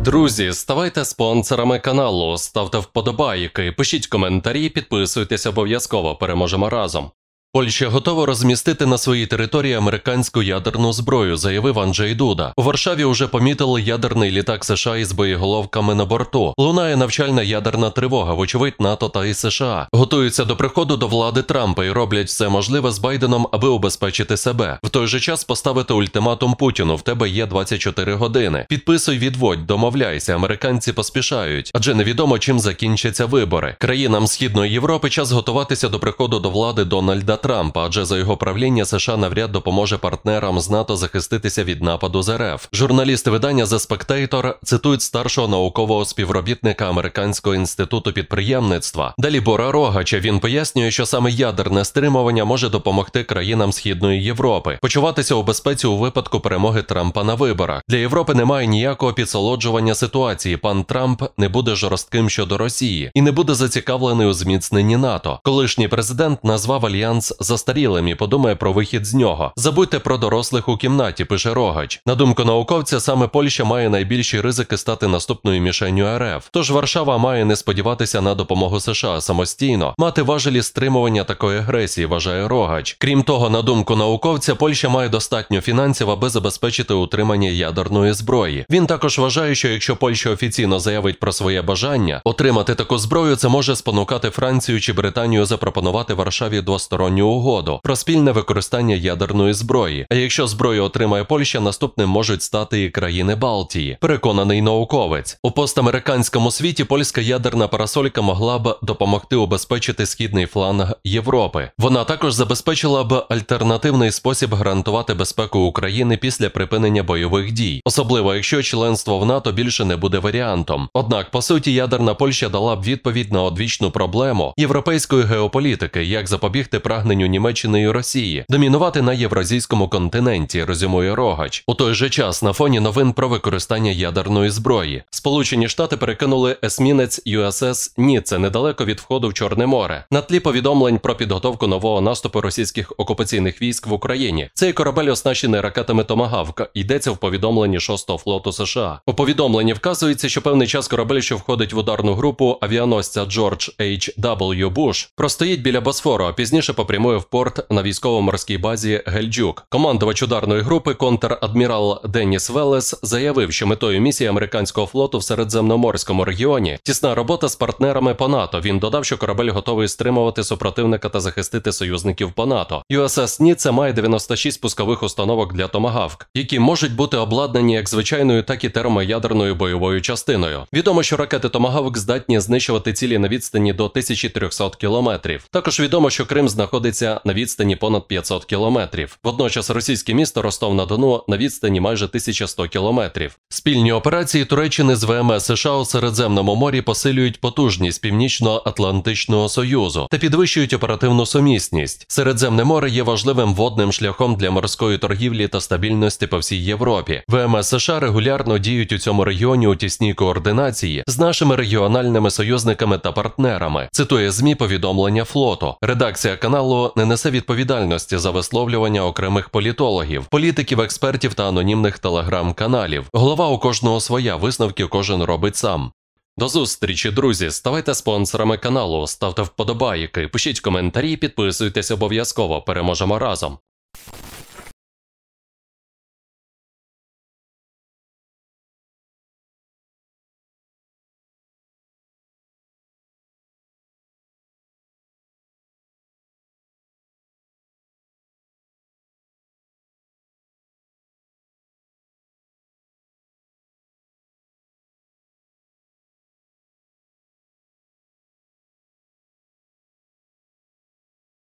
Друзі, ставайте спонсорами каналу, ставте вподобайки, пишіть коментарі, підписуйтесь обов'язково, переможемо разом. Польща готова розмістити на своїй території американську ядерну зброю, заявив Анджей Дуда. У Варшаві уже помітили ядерний літак США із боєголовками на борту. Лунає навчальна ядерна тривога, вочевидь НАТО та і США. Готуються до приходу до влади Трампа і роблять все можливе з Байденом, аби убезпечити себе. В той же час поставити ультиматум Путіну: в тебе є 24 години. Підписуй, відводь, домовляйся, американці поспішають. Адже невідомо, чим закінчаться вибори. Країнам Східної Європи час готуватися до приходу до влади Дональда Трампа, адже за його правління США навряд допоможе партнерам з НАТО захиститися від нападу з РФ. Журналісти видання The Spectator цитують старшого наукового співробітника Американського інституту підприємництва Далібора Рогача. Він пояснює, що саме ядерне стримування може допомогти країнам Східної Європи почуватися у безпеці у випадку перемоги Трампа на виборах. Для Європи немає ніякого підсолоджування ситуації. Пан Трамп не буде жорстким щодо Росії і не буде зацікавлений у зміцненні НАТО. Колишній президент назвав альянс застарілим і подумає про вихід з нього. Забудьте про дорослих у кімнаті, пише Рогач. На думку науковця, саме Польща має найбільші ризики стати наступною мішенню РФ. Тож Варшава має не сподіватися на допомогу США самостійно, мати важелі стримування такої агресії, вважає Рогач. Крім того, на думку науковця, Польща має достатньо фінансів, аби забезпечити утримання ядерної зброї. Він також вважає, що якщо Польща офіційно заявить про своє бажання отримати таку зброю, це може спонукати Францію чи Британію запропонувати Варшаві двосторонню угоду про спільне використання ядерної зброї. А якщо зброю отримає Польща, наступним можуть стати і країни Балтії, переконаний науковець. У постамериканському світі польська ядерна парасолька могла б допомогти убезпечити східний фланг Європи. Вона також забезпечила б альтернативний спосіб гарантувати безпеку України після припинення бойових дій, особливо якщо членство в НАТО більше не буде варіантом. Однак, по суті, ядерна Польща дала б відповідь на одвічну проблему європейської геополітики, як запобігти прагненню Німеччини і Росії домінувати на євразійському континенті, резюмує Рогач. У той же час, на фоні новин про використання ядерної зброї, Сполучені Штати перекинули есмінець USS Ніце недалеко від входу в Чорне море. На тлі повідомлень про підготовку нового наступу російських окупаційних військ в Україні. Цей корабель оснащений ракетами «Томагавк», йдеться в повідомленні 6-го флоту США. У повідомленні вказується, що певний час корабель, що входить в ударну групу авіаносця Джордж H.W. Буш, простоїть біля Босфору, а пізніше попрямує в порт на військово-морській базі Гельджук. Командувач ударної групи контр-адмірал Денніс Велес заявив, що метою місії американського флоту в Середземноморському регіоні тісна робота з партнерами по НАТО. Він додав, що корабель готовий стримувати супротивника та захистити союзників по НАТО. USS Ніце має 96 пускових установок для «Томагавк», які можуть бути обладнані як звичайною, так і термоядерною бойовою частиною. Відомо, що ракети «Томагавк» здатні знищувати цілі на відстані до 1300 кілометрів. Також відомо, що Крим знаходиться на відстані понад 500 кілометрів. Водночас російське місто Ростов-на-Дону на відстані майже 1100 кілометрів. Спільні операції Туреччини з ВМС США у Середземному морі посилюють потужність Північно-Атлантичного Союзу та підвищують оперативну сумісність. Середземне море є важливим водним шляхом для морської торгівлі та стабільності по всій Європі. ВМС США регулярно діють у цьому регіоні у тісній координації з нашими регіональними союзниками та партнерами, цитує ЗМІ повідомлення флоту. Редакція каналу не несе відповідальності за висловлювання окремих політологів, політиків, експертів та анонімних телеграм-каналів. Голова у кожного своя, висновки кожен робить сам. До зустрічі, друзі! Ставайте спонсорами каналу, ставте вподобайки, пишіть коментарі, підписуйтесь обов'язково, переможемо разом.